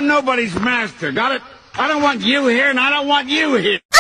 I'm nobody's master, got it? I don't want you here, and I don't want you here.